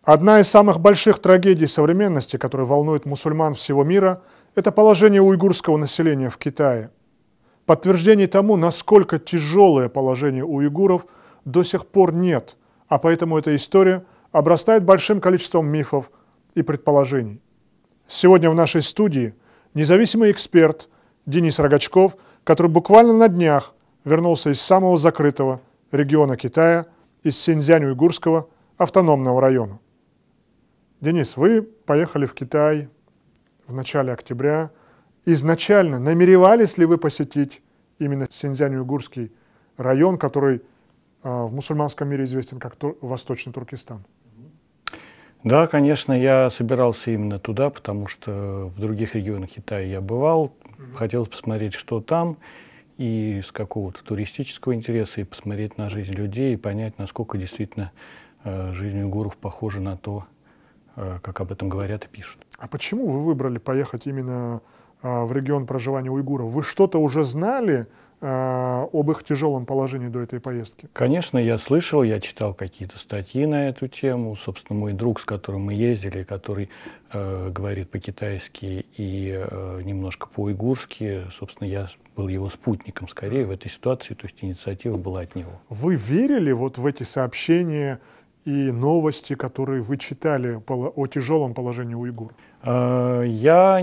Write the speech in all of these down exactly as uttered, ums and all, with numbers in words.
Одна из самых больших трагедий современности, которая волнует мусульман всего мира, это положение уйгурского населения в Китае. Подтверждений тому, насколько тяжелое положение у уйгуров, до сих пор нет, а поэтому эта история обрастает большим количеством мифов и предположений. Сегодня в нашей студии независимый эксперт Денис Рогачков, который буквально на днях вернулся из самого закрытого региона Китая, из Синьцзянь-Уйгурского автономного района. Денис, вы поехали в Китай в начале октября. Изначально намеревались ли вы посетить именно Синьцзянь-Уйгурский район, который э, в мусульманском мире известен как Тур- Восточный Туркестан? Да, конечно, я собирался именно туда, потому что в других регионах Китая я бывал, mm-hmm. хотел посмотреть, что там, и с какого-то туристического интереса, и посмотреть на жизнь людей, и понять, насколько действительно э, жизнь уйгуров похожа на то, э, как об этом говорят и пишут. А почему вы выбрали поехать именно э, в регион проживания уйгуров? Вы что-то уже знали э, об их тяжелом положении до этой поездки? Конечно, я слышал, я читал какие-то статьи на эту тему. Собственно, мой друг, с которым мы ездили, который э, говорит по-китайски и э, немножко по-уйгурски, собственно, я был его спутником скорее в этой ситуации, то есть инициатива была от него. Вы верили вот в эти сообщения и новости, которые вы читали о тяжелом положении уйгуров? Я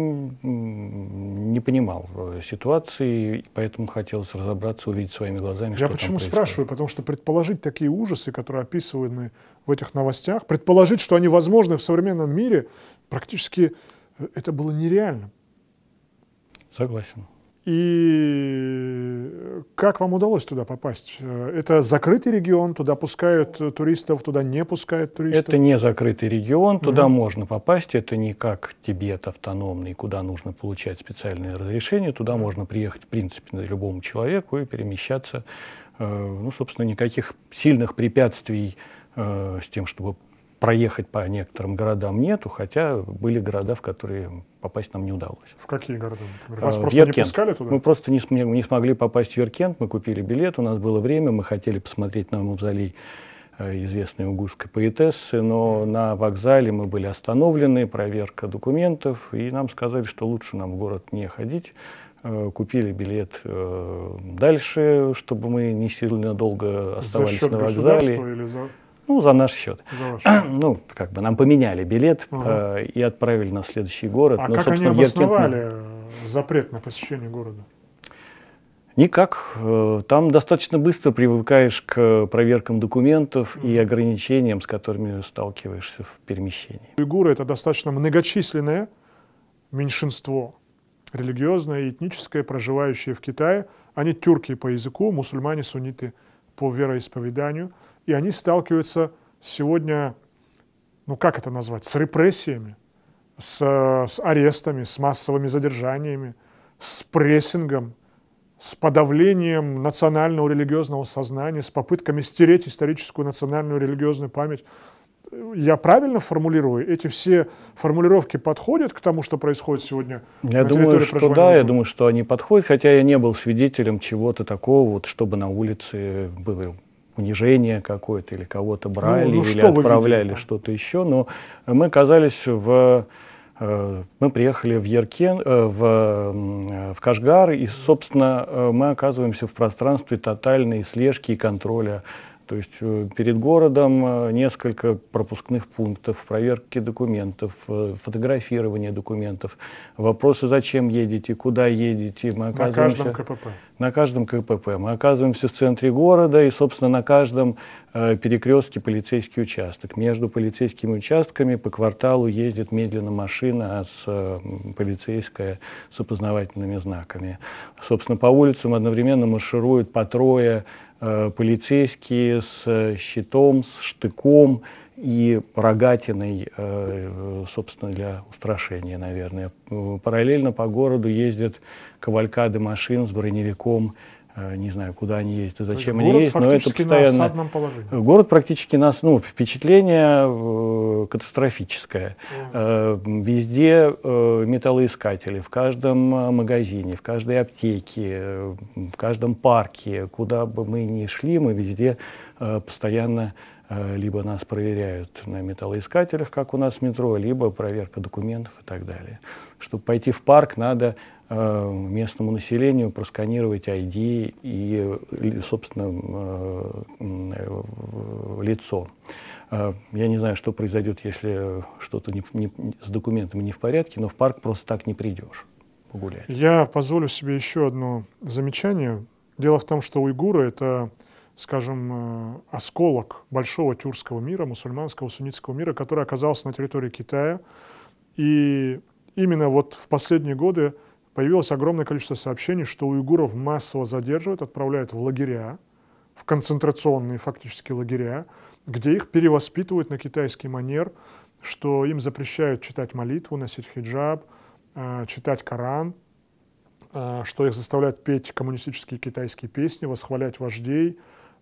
не понимал ситуации, поэтому хотелось разобраться, увидеть своими глазами, что Я там почему происходит. спрашиваю? Потому что предположить такие ужасы, которые описаны в этих новостях, предположить, что они возможны в современном мире, практически это было нереально. Согласен. И как вам удалось туда попасть? Это закрытый регион, туда пускают туристов, туда не пускают туристов? Это не закрытый регион, туда угу. можно попасть. Это не как Тибет автономный, куда нужно получать специальное разрешение. Туда можно приехать, в принципе, любому человеку и перемещаться. Ну, собственно, никаких сильных препятствий с тем, чтобы проехать по некоторым городам нету, хотя были города, в которые попасть нам не удалось. В какие города? Вас в просто Яркент. не пускали туда? Мы просто не, см не смогли попасть в Яркент, мы купили билет, у нас было время, мы хотели посмотреть на мавзолей э, известной уйгурской поэтессы, но на вокзале мы были остановлены, проверка документов, и нам сказали, что лучше нам в город не ходить. Э, купили билет э, дальше, чтобы мы не сильно долго оставались за счет на государства вокзале. Или за... Ну, за наш счет. За ваш счет. Ну, как бы нам поменяли билет ага. э, и отправили на следующий город. А ну, как они Яркент... обосновали запрет на посещение города? Никак. Там достаточно быстро привыкаешь к проверкам документов mm. и ограничениям, с которыми сталкиваешься в перемещении. Уйгуры — это достаточно многочисленное меньшинство, религиозное и этническое, проживающее в Китае. Они тюрки по языку, мусульмане, сунниты по вероисповеданию. И они сталкиваются сегодня, ну как это назвать, с репрессиями, с, с арестами, с массовыми задержаниями, с прессингом, с подавлением национального религиозного сознания, с попытками стереть историческую национальную религиозную память. Я правильно формулирую? Эти все формулировки подходят к тому, что происходит сегодня я на думаю, территории что проживания? Да, я думаю, что они подходят, хотя я не был свидетелем чего-то такого, вот, чтобы на улице было унижение какое-то, или кого-то брали, ну, ну, или что отправляли что-то еще. Но мы оказались в... Мы приехали в Яркент, в, в Кашгар, и, собственно, мы оказываемся в пространстве тотальной слежки и контроля. То есть перед городом несколько пропускных пунктов, проверки документов, фотографирование документов, вопросы, зачем едете, куда едете. Мы оказываемся, на каждом КПП. На каждом КПП. Мы оказываемся в центре города, и, собственно, на каждом э, перекрестке полицейский участок. Между полицейскими участками по кварталу ездит медленно машина с, э, полицейская с опознавательными знаками. Собственно, по улицам одновременно маршируют по трое полицейские с щитом, с штыком и рогатиной, собственно, для устрашения, наверное. Параллельно по городу ездят кавалькады машин с броневиком. Не знаю, куда они ездят и зачем они ездят, но это постоянно... на осадном положении. Город практически нас, ну, впечатление э, катастрофическое. Э, везде э, металлоискатели, в каждом магазине, в каждой аптеке, э, в каждом парке, куда бы мы ни шли, мы везде э, постоянно либо нас проверяют на металлоискателях, как у нас в метро, либо проверка документов и так далее. Чтобы пойти в парк, надо местному населению просканировать ай ди и, собственно, лицо. Я не знаю, что произойдет, если что-то не, не, с документами не в порядке, но в парк просто так не придешь погулять. Я позволю себе еще одно замечание. Дело в том, что уйгуры — это, скажем, осколок большого тюркского мира, мусульманского суннитского мира, который оказался на территории Китая. И именно вот в последние годы появилось огромное количество сообщений, что уйгуров массово задерживают, отправляют в лагеря, в концентрационные фактически лагеря, где их перевоспитывают на китайский манер, что им запрещают читать молитву, носить хиджаб, читать Коран, что их заставляют петь коммунистические китайские песни, восхвалять вождей,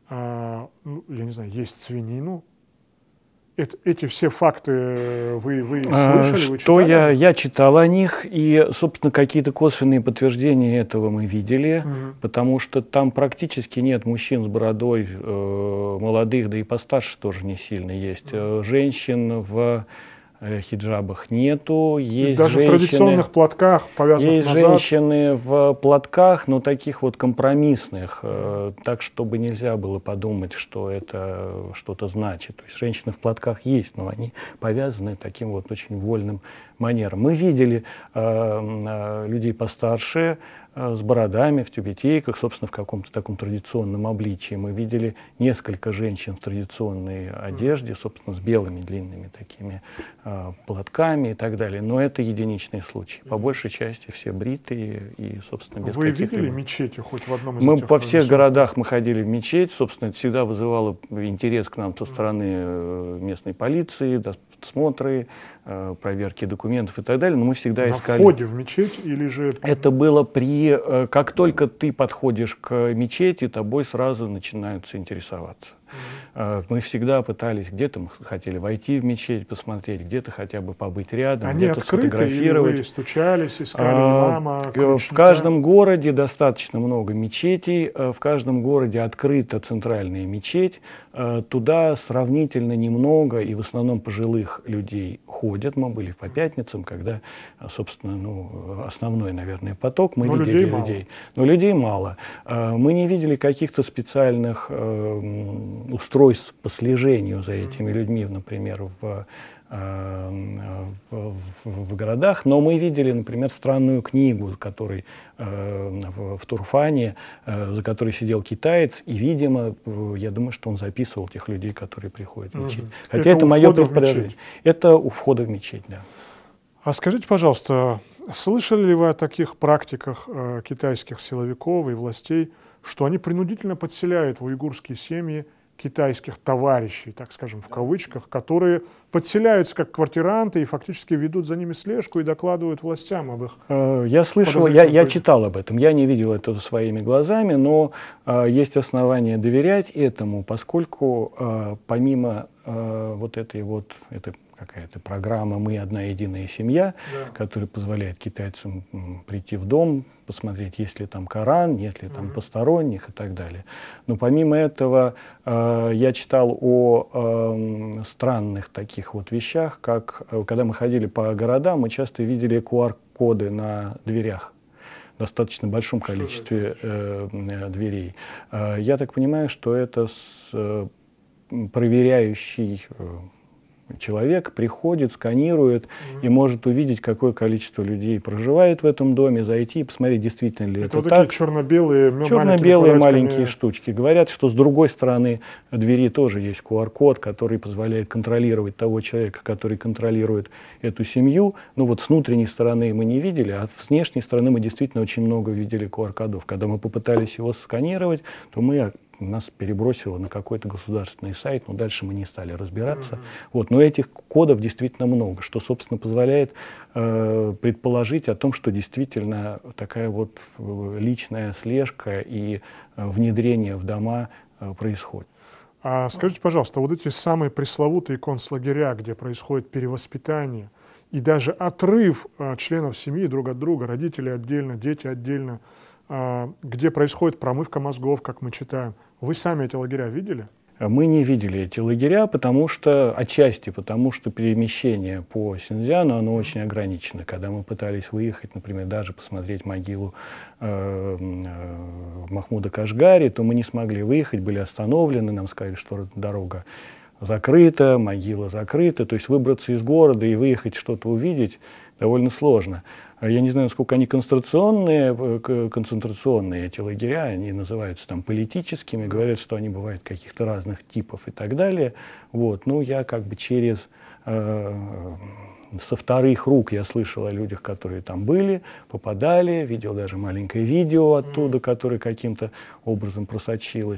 я не знаю, есть свинину. Это, эти все факты вы, вы слышали, вы Что читали? Я, я читал о них, и, собственно, какие-то косвенные подтверждения этого мы видели, угу. потому что там практически нет мужчин с бородой, э, молодых, да и постарше тоже не сильно есть. Угу. Женщин в хиджабах нету, есть даже женщины, в традиционных платках, повязанных есть назад. женщины в платках, но таких вот компромиссных, э, так, чтобы нельзя было подумать, что это что-то значит. То есть женщины в платках есть, но они повязаны таким вот очень вольным манером. Мы видели э, э, людей постарше, с бородами, в тюбетейках, собственно, в каком-то таком традиционном обличии. Мы видели несколько женщин в традиционной одежде, собственно, с белыми длинными такими э, платками и так далее. Но это единичные случаи. По большей части все бритые и, собственно, без Вы каких-либо... видели мечети хоть в одном из Мы этих по всех мест? городах мы ходили в мечеть, собственно, это всегда вызывало интерес к нам со стороны местной полиции, досмотры, проверки документов и так далее, но мы всегда на искали... На входе в мечеть или же... Это было при... Как только ты подходишь к мечети, тобой сразу начинают интересоваться. Mm-hmm. Мы всегда пытались, где-то мы хотели войти в мечеть, посмотреть, где-то хотя бы побыть рядом, Они где-то открыты, сфотографировать. Или вы стучались, искали имама, ключника? В каждом городе достаточно много мечетей, в каждом городе открыта центральная мечеть. Туда сравнительно немного и в основном пожилых людей ходят. Мы были по пятницам, когда, собственно, ну, основной, наверное, поток. Мы Но видели людей, людей. Но людей мало. Мы не видели каких-то специальных устройств по слежению за этими людьми, например, в, в, в, в городах, но мы видели, например, странную книгу, который, в, в Турфане, за которой сидел китаец, и, видимо, я думаю, что он записывал тех людей, которые приходят в мечеть. Хотя это, это мое предположение. Это у входа в мечеть, да. А скажите, пожалуйста, слышали ли вы о таких практиках э, китайских силовиков и властей, что они принудительно подселяют в уйгурские семьи китайских товарищей, так скажем, в кавычках, которые подселяются как квартиранты и фактически ведут за ними слежку и докладывают властям об их... Я слышал, я, я читал об этом, я не видел это своими глазами, но э, есть основания доверять этому, поскольку э, помимо э, вот этой вот... этой какая-то программа «Мы одна единая семья», да, которая позволяет китайцам прийти в дом, посмотреть, есть ли там Коран, нет ли там mm-hmm. посторонних и так далее. Но помимо этого э, я читал о э, странных таких вот вещах, как э, когда мы ходили по городам, мы часто видели ку ар-коды на дверях. В достаточно большом количестве э, э, дверей. Э, я так понимаю, что это с, э, проверяющий э, человек приходит, сканирует mm-hmm. и может увидеть, какое количество людей проживает в этом доме, зайти и посмотреть, действительно ли это, это вот так. Такие черно-белые, черно-белые маленькие штучки. Говорят, что с другой стороны двери тоже есть ку ар-код, который позволяет контролировать того человека, который контролирует эту семью. Ну вот с внутренней стороны мы не видели, а с внешней стороны мы действительно очень много видели ку ар-кодов. Когда мы попытались его сканировать, то мы... нас перебросило на какой-то государственный сайт, но дальше мы не стали разбираться. Mm-hmm. Вот, но этих кодов действительно много, что, собственно, позволяет э, предположить о том, что действительно такая вот личная слежка и э, внедрение в дома э, происходит. А скажите, пожалуйста, вот эти самые пресловутые концлагеря, где происходит перевоспитание и даже отрыв э, членов семьи друг от друга, родители отдельно, дети отдельно, где происходит промывка мозгов, как мы читаем. Вы сами эти лагеря видели? Мы не видели эти лагеря, потому что, отчасти потому, что перемещение по Синьцзяну, оно очень ограничено. Когда мы пытались выехать, например, даже посмотреть могилу э, э, Махмуда Кашгари, то мы не смогли выехать, были остановлены, нам сказали, что дорога закрыта, могила закрыта. То есть выбраться из города и выехать что-то увидеть довольно сложно. Я не знаю, насколько они концентрационные, концентрационные эти лагеря, они называются там политическими, говорят, что они бывают каких-то разных типов и так далее. Вот. Ну, я как бы через, э, со вторых рук я слышал о людях, которые там были, попадали, видел даже маленькое видео оттуда, которое каким-то образом просочилось.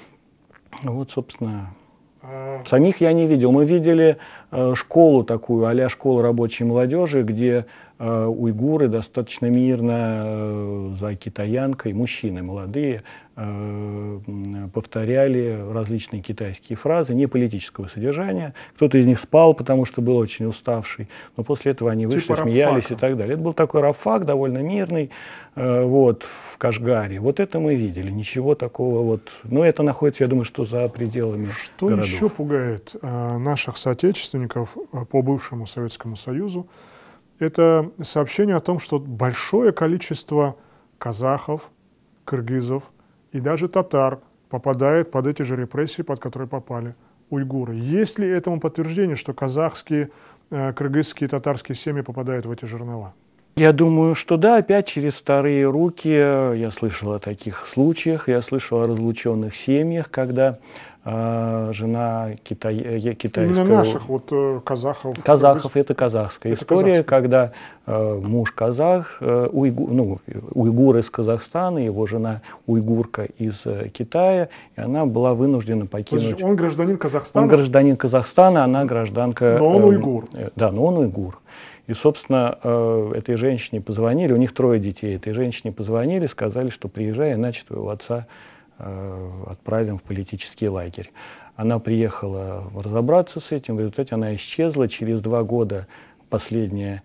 Вот, собственно... Самих я не видел. Мы видели э, школу такую, а-ля школу рабочей молодежи, где э, уйгуры достаточно мирно э, за китаянкой, мужчины молодые, э, повторяли различные китайские фразы, не политического содержания. Кто-то из них спал, потому что был очень уставший, но после этого они вышли, типа смеялись и так далее. Это был такой рабфак, довольно мирный, э, вот, в Кашгаре. Вот это мы видели, ничего такого вот. Но это находится, я думаю, что за пределами Что городов. еще пугает э, наших соотечественников э, по бывшему Советскому Союзу? Это сообщение о том, что большое количество казахов, кыргызов и даже татар попадает под эти же репрессии, под которые попали уйгуры. Есть ли этому подтверждение, что казахские, э, кыргызские и татарские семьи попадают в эти жернова? Я думаю, что да, опять через вторые руки. Я слышал о таких случаях, я слышал о разлученных семьях, когда э, жена китай, китайского... Именно наших вот э, казахов. Казахов, кыргыз... это казахская это история, казахская. когда э, муж казах, э, уйгу, ну, уйгур из Казахстана, его жена уйгурка из э, Китая, и она была вынуждена покинуть... Подожди, он гражданин Казахстана? Он гражданин Казахстана, она гражданка... Но он э, уйгур. Э, да, но он уйгур. И, собственно, э, этой женщине позвонили, у них трое детей, этой женщине позвонили, сказали, что приезжай, иначе твоего отца э, отправим в политический лагерь. Она приехала разобраться с этим, в результате она исчезла. Через два года последнее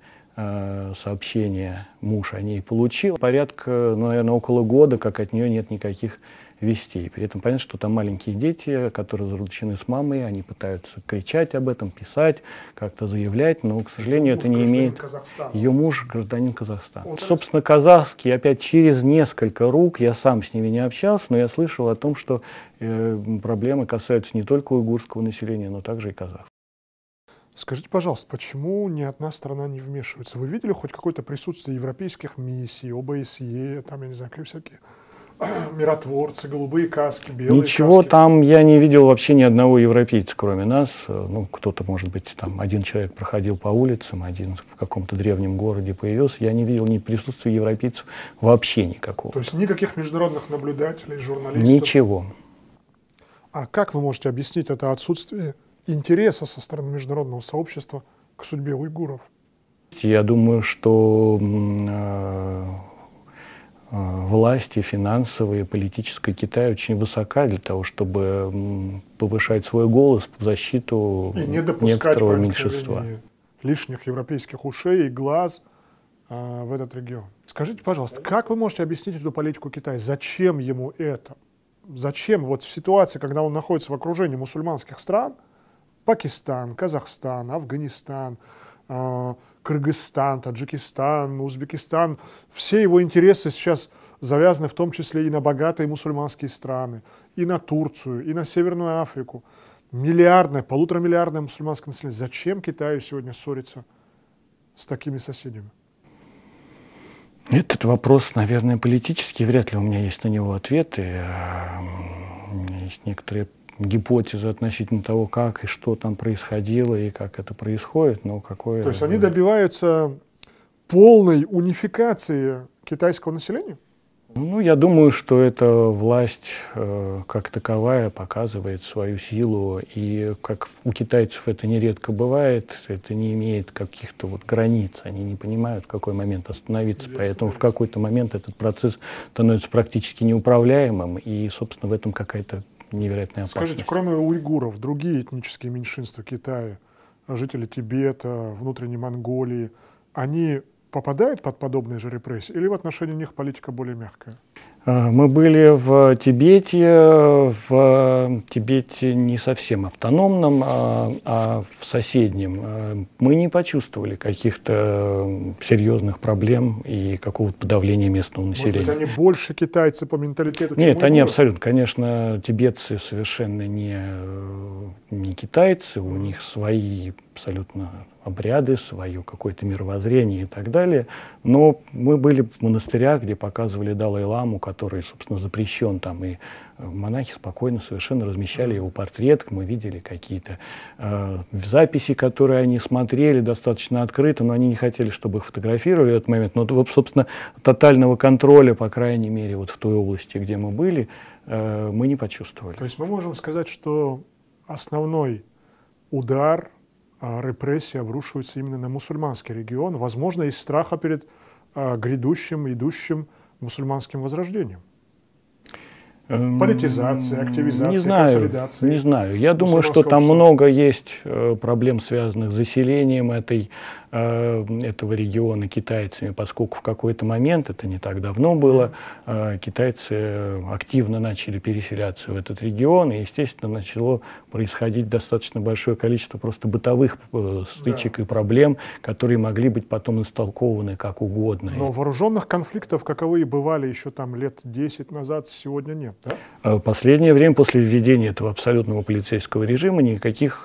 э, сообщение муж о ней получил. Порядка, ну, наверное, около года, как от нее нет никаких вестей. При этом понятно, что там маленькие дети, которые разлучены с мамой, они пытаются кричать об этом, писать, как-то заявлять, но, к сожалению, это не имеет... Ее муж гражданин Казахстана. Вот, собственно, казахские, опять через несколько рук, я сам с ними не общался, но я слышал о том, что э, проблемы касаются не только уйгурского населения, но также и казахов. Скажите, пожалуйста, почему ни одна страна не вмешивается? Вы видели хоть какое-то присутствие европейских миссий, О Бэ Эс Е, там, я не знаю, всякие... миротворцы, голубые каски, белые Ничего каски. Там я не видел вообще ни одного европейца, кроме нас. Ну, кто-то, может быть, там один человек проходил по улицам, один в каком-то древнем городе появился. Я не видел ни присутствия европейцев вообще никакого. То есть никаких международных наблюдателей, журналистов? Ничего. А как вы можете объяснить это отсутствие интереса со стороны международного сообщества к судьбе уйгуров? Я думаю, что э, власти финансовые, политическая Китая очень высока для того, чтобы повышать свой голос в защиту и не допускать некоторого меньшинства. Лишних европейских ушей и глаз а, в этот регион. Скажите, пожалуйста, как вы можете объяснить эту политику Китая? Зачем ему это? Зачем вот в ситуации, когда он находится в окружении мусульманских стран, Пакистан, Казахстан, Афганистан, э, Кыргызстан, Таджикистан, Узбекистан, все его интересы сейчас завязаны в том числе и на богатые мусульманские страны, и на Турцию, и на Северную Африку. Миллиардное, полуторамиллиардное мусульманское население. Зачем Китаю сегодня ссориться с такими соседями? Этот вопрос, наверное, политический. Вряд ли у меня есть на него ответы. У меня есть некоторые гипотезы относительно того, как и что там происходило, и как это происходит. Но какое... То есть они добиваются полной унификации китайского населения? Ну, я думаю, что эта власть э, как таковая показывает свою силу, и как у китайцев это нередко бывает, это не имеет каких-то вот границ, они не понимают, в какой момент остановиться, поэтому в какой-то момент этот процесс становится практически неуправляемым, и, собственно, в этом какая-то невероятная опасность. Скажите, кроме уйгуров, другие этнические меньшинства Китая, жители Тибета, внутренней Монголии, они попадает под подобные же репрессии, или в отношении них политика более мягкая? Мы были в Тибете, в Тибете не совсем автономном, а, а в соседнем. Мы не почувствовали каких-то серьезных проблем и какого-то подавления местного населения. Может быть, они больше китайцы по менталитету, чем Нет, они уйгуры? абсолютно, конечно, тибетцы совершенно не, не китайцы, у них свои абсолютно обряды, свое какое-то мировоззрение и так далее. Но мы были в монастырях, где показывали Далай-ламу, который, собственно, запрещен там, и монахи спокойно совершенно размещали его портрет, мы видели какие-то э, записи, которые они смотрели достаточно открыто, но они не хотели, чтобы их фотографировали в этот момент. Но, вот, собственно, тотального контроля, по крайней мере, вот в той области, где мы были, э, мы не почувствовали. То есть мы можем сказать, что основной удар, репрессии обрушиваются именно на мусульманский регион, возможно, из страха перед а, грядущим, идущим мусульманским возрождением. Политизация, активизация, не знаю, консолидация. Не знаю. Я думаю, что там общества. много есть э, проблем, связанных с заселением этой, э, этого региона китайцами, поскольку в какой-то момент, это не так давно было, э, китайцы активно начали переселяться в этот регион, и, естественно, начало происходить достаточно большое количество просто бытовых э, стычек да. и проблем, которые могли быть потом истолкованы как угодно. Но вооруженных конфликтов, каковые бывали еще там лет десять назад, сегодня нет. Да? В последнее время, после введения этого абсолютного полицейского режима, никаких,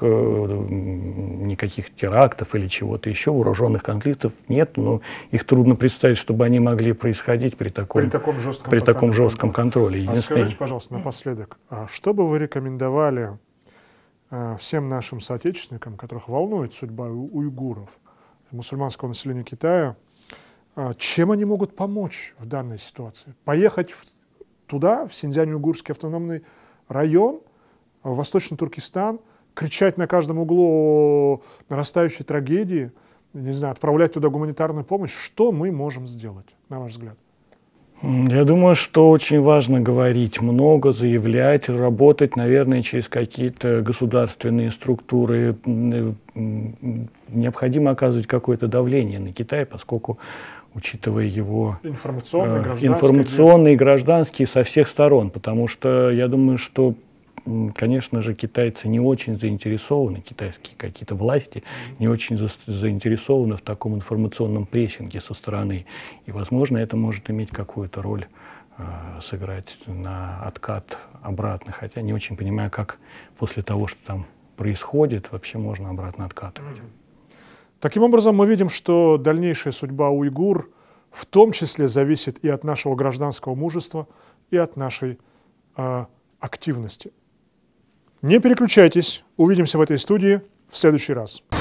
никаких терактов или чего-то еще, вооруженных конфликтов нет, но их трудно представить, чтобы они могли происходить при таком, при таком жестком, при таком жестком контроле. А скажите, пожалуйста, напоследок, что бы вы рекомендовали всем нашим соотечественникам, которых волнует судьба уйгуров, мусульманского населения Китая, чем они могут помочь в данной ситуации? Поехать в туда, в Синьцзянь-Уйгурский автономный район, в Восточный Туркестан, кричать на каждом углу о нарастающей трагедии, не знаю, отправлять туда гуманитарную помощь. Что мы можем сделать, на ваш взгляд? Я думаю, что очень важно говорить много, заявлять, работать, наверное, через какие-то государственные структуры. Необходимо оказывать какое-то давление на Китай, поскольку, учитывая его информационные, гражданские, информационные, гражданские со всех сторон, потому что я думаю, что, конечно же, китайцы не очень заинтересованы, китайские какие-то власти mm-hmm. не очень за, заинтересованы в таком информационном прессинге со стороны. И, возможно, это может иметь какую-то роль э, сыграть на откат обратно, хотя не очень понимаю, как после того, что там происходит, вообще можно обратно откатывать. Mm-hmm. Таким образом, мы видим, что дальнейшая судьба уйгур в том числе зависит и от нашего гражданского мужества, и от нашей э, активности. Не переключайтесь, увидимся в этой студии в следующий раз.